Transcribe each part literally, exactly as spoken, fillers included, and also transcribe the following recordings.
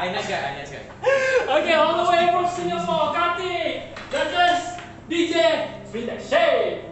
I nice guy, I nice guy. Okay, all the way from Singapore, Kartik, judges, D J, Vintage Shade.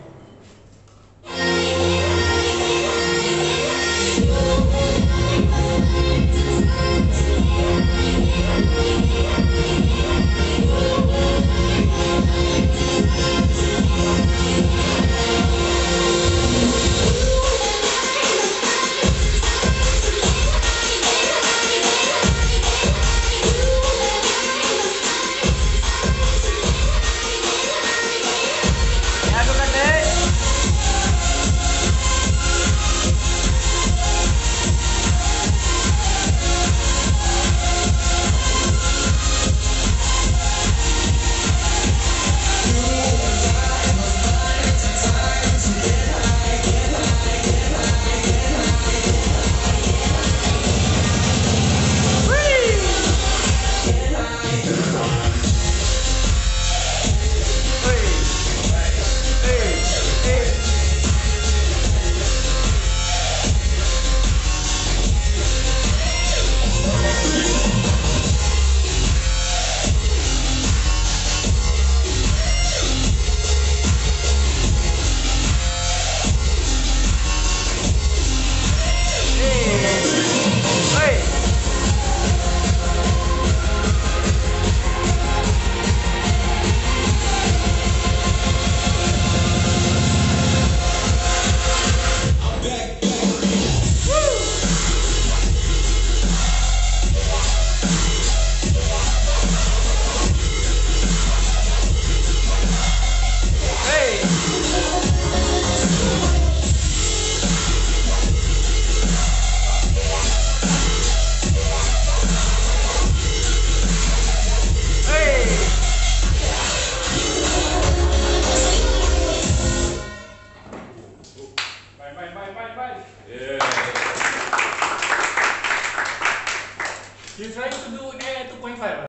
You trying to do A two point five?